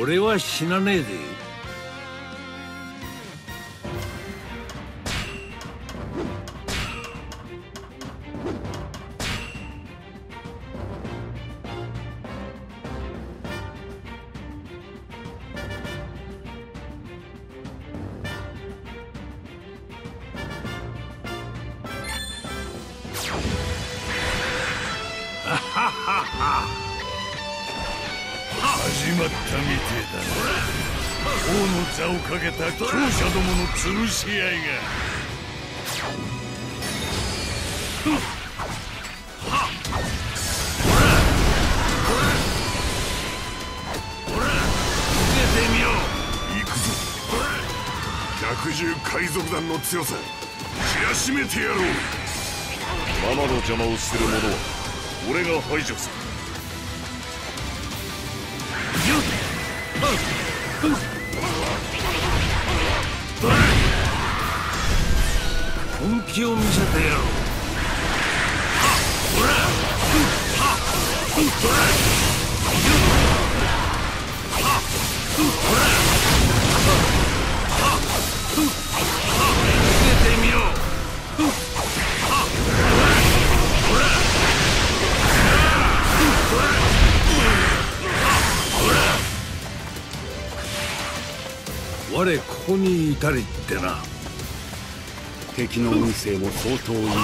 俺は死なねえぜ。 始まったみてえだな。王の座をかけた強者どもの潰し合いが。 受けてみよう。 行くぞ。百獣海賊団の強さ知らしめてやろう。ママの邪魔をする者は俺が排除する。 本気を見せてやろう。受けてみよう。我ここにいたりってな。 敵の運勢も相当いいようだ。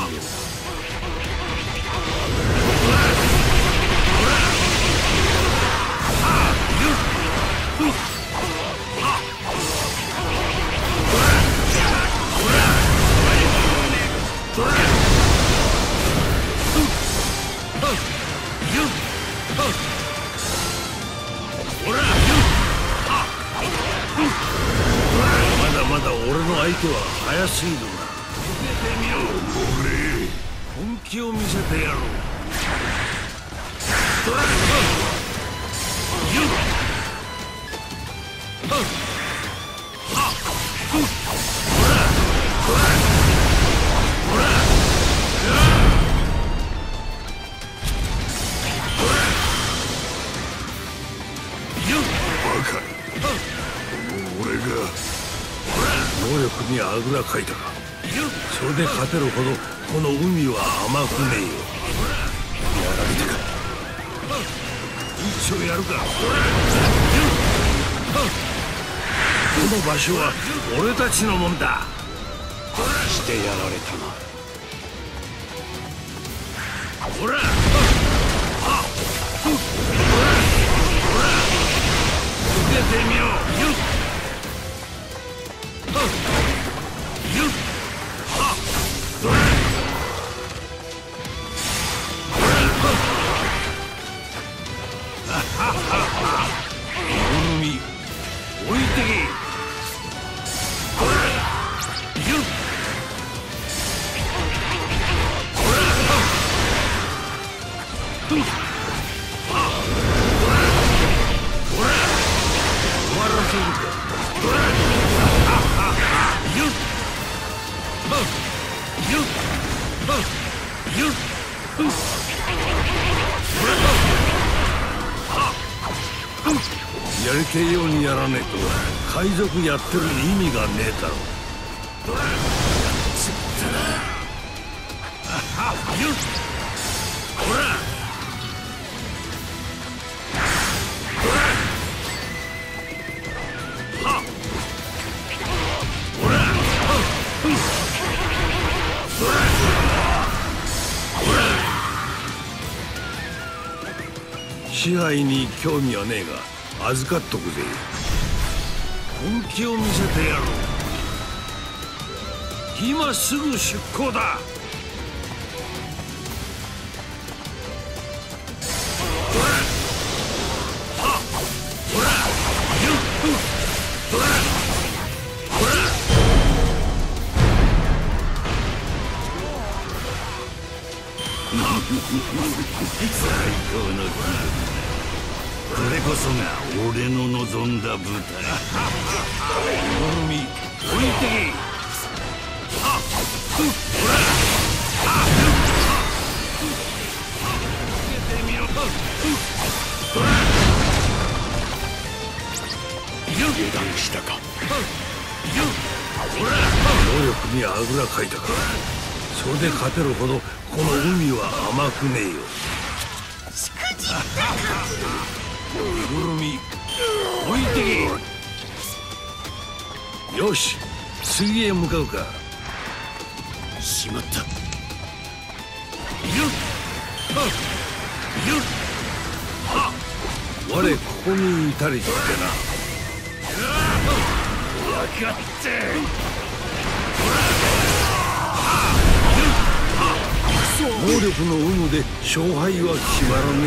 まだまだ俺の相手は早すぎるな。受けてみよう。本気を見せてやろう。能力にあぐらかいたか。それで勝てるほどこの海は甘くねえよ。やられたか。一応やるか。この場所は俺たちのもんだ。 してやられたな。 ほら受けてみよう。海置いてけ。やりてえようにやらねえと海賊やってる意味がねえだろ。ほら支配に興味はねえが預かっとくぜ。本気を見せてやろう。今すぐ出航だ。 最高の気分。これこそが俺の望んだ舞台。 海置いてけ。ほら受けてみろ。 油断したか。 能力にあぐらかいたか。それで勝てるほどこの海は甘くねえよ。 しくじったか。 ぐるみ置いてけ。よし、次へ向かうか。 しまった。 我ここにいたりしてな。分かって。能力の有無で勝敗は決まらね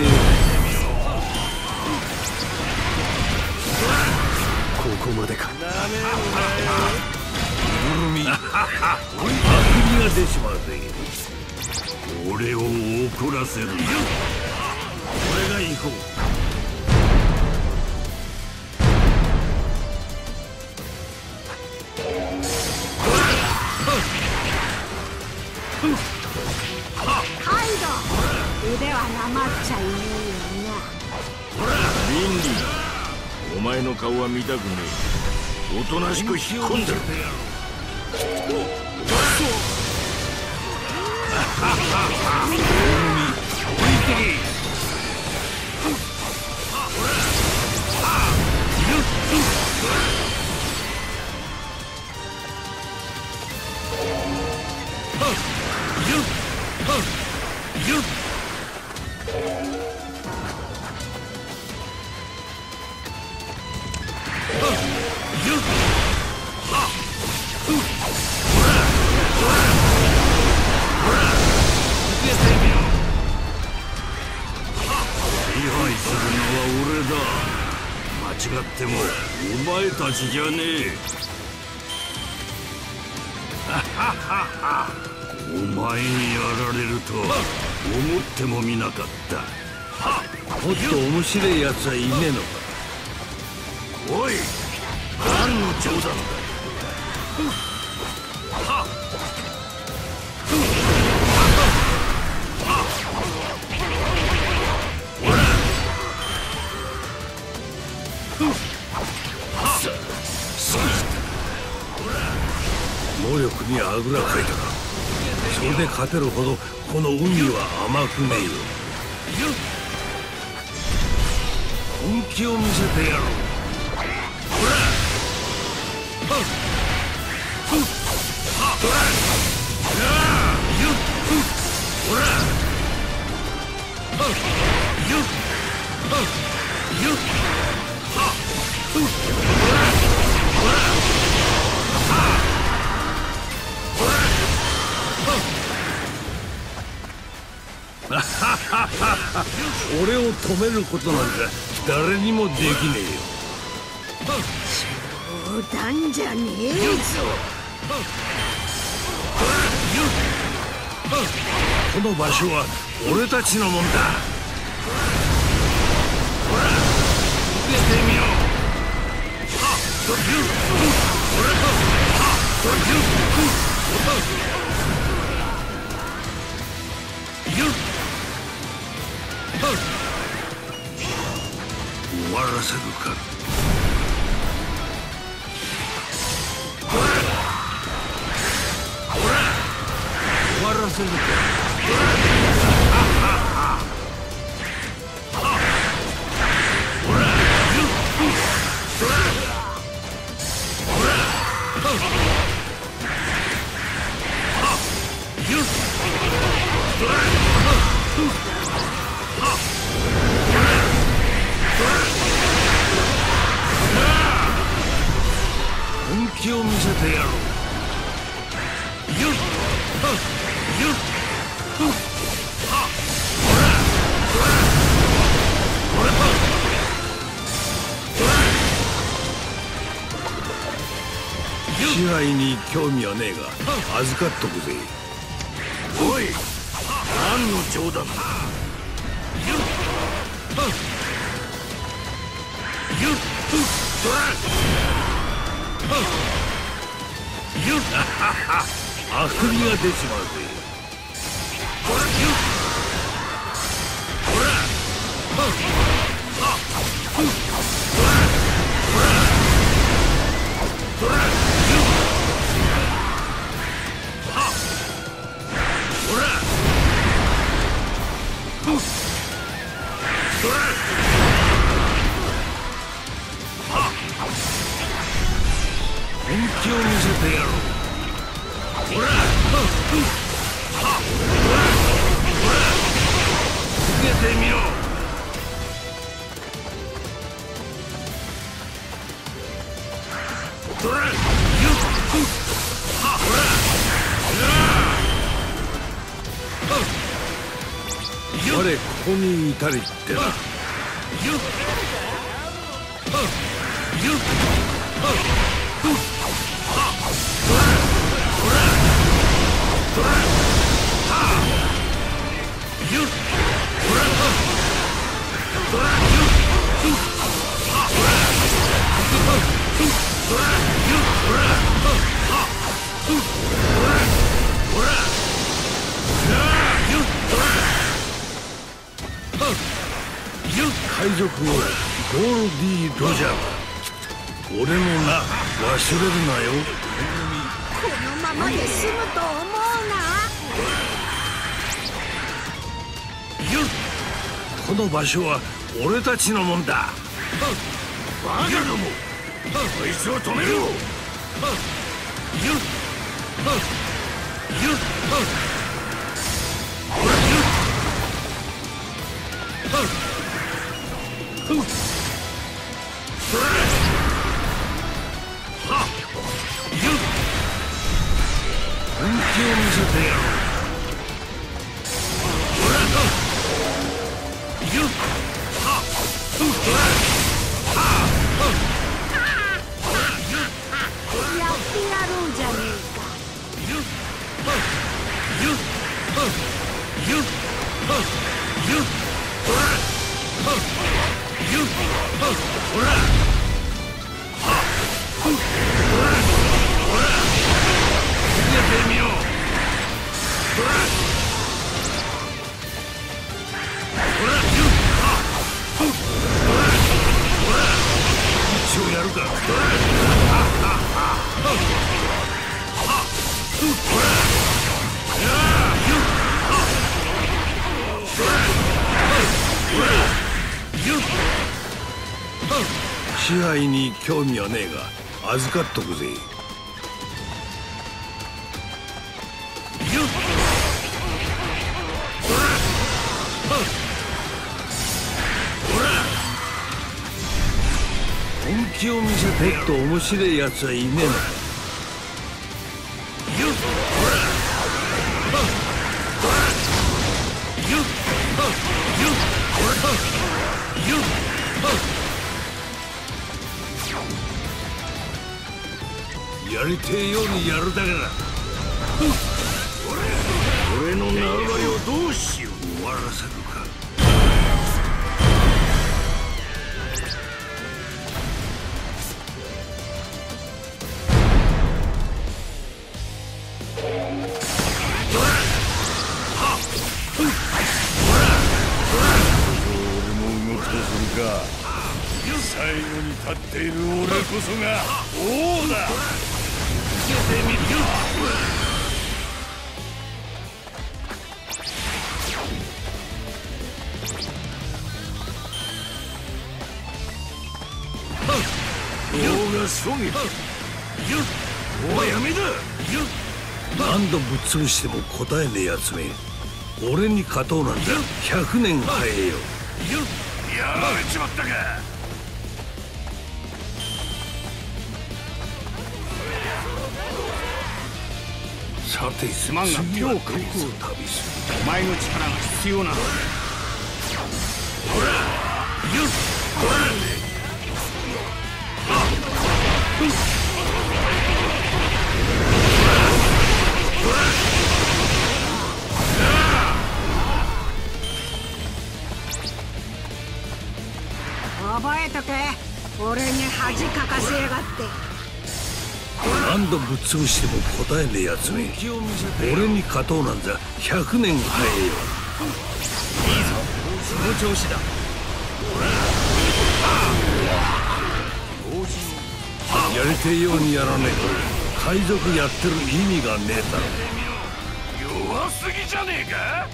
ここまでか。 え。ぐるみあくびが出ちまうぜ。 俺を怒らせる。 俺が行こう。 腕はなまっちゃいねえよな。 リンリー、お前の顔は見たくねえ。おとなしく引っ込んでる。間違ってもお前たちじゃねえ。お前にやられるとは思ってもみなかった。 もっと面白いやつはいねえのか。 おい、何の冗談だ。 能力にあぐらかいたか。それで勝てるほどこの海は甘くねえよ。本気を見せてやろう。俺を止めることなんか誰にもできねえよ。 冗談じゃねえぞ。 この場所は俺たちのもんだ。受けてみろ。終わらせるか。終わらせるか。本気を見せてやろう。支配に興味はねえが預かっとくぜ。 おい、何の冗談だ。 あくびが出ちまうぜ。 気を見せてやろう。ほら、受けてみろ。ほら、我ここに至りってな。海賊王ゴールディ・ロジャーは俺の名忘れるなよ。 このままで済むと思うな。 この場所は俺たちのもんだ。バカども、こいつを止めろ。本気を見せてやろう。 やってやろうじゃねえか。 一応やるか。支配に興味はねえが預かっとくぜ。本気を見せてもっと面白いやつはいねえの。やりてえようにやるだけだ。俺の縄張りをどうしよう。終わらせるか。 最後に立っている俺こそが王だ。 受けてみるよ。王がそげ。お前やめだ。何度ぶっ潰しても答えねえやつめ。俺に勝とうなんだ。100年早えよ。 やられちまったか。 さてすまんが次はどこを今日旅する。 お前の力が必要なのだ。 覚えとけ。俺に恥かかせやがって。 何度ぶっ潰しても答えねえやつめ。俺に勝とうなんざ100年早えよ。 いいぞ、その調子だ。 やりてえようにやらねえと海賊やってる意味がねえだろ。 弱すぎじゃねえか。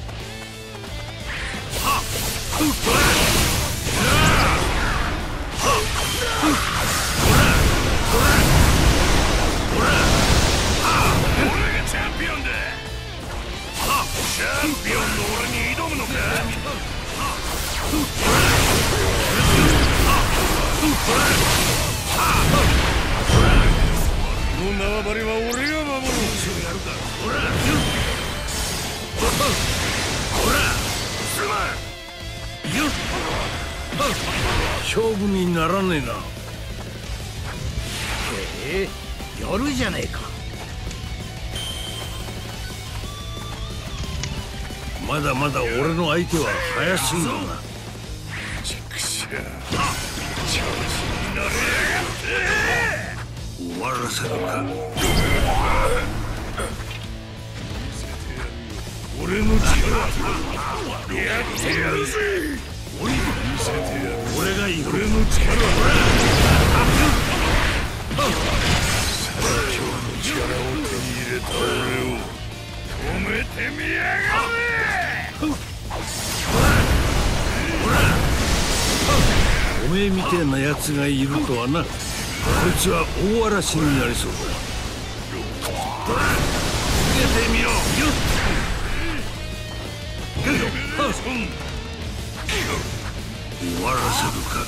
縄張りは俺が守る。 やるか。ほらほらすまんよっ勝負にならねえな。 夜じゃねえか。 まだまだ俺の相手は早すぎるな。 畜生、調子に乗れやがって。 終わらせるか。 俺の力やってやるぜ。見せてやる。 俺がいる。 俺の力最強の力を手に入れた俺を止めてみやがれ。 おめえみてえなやつがいるとはな。こいつは大嵐になりそうだ。出てみろ。終わらせるか。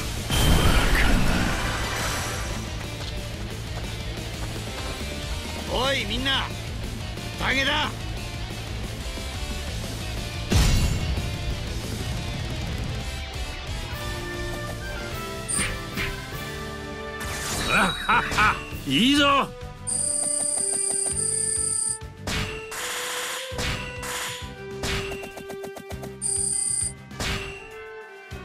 おいみんな、宴だ。 いいぞ。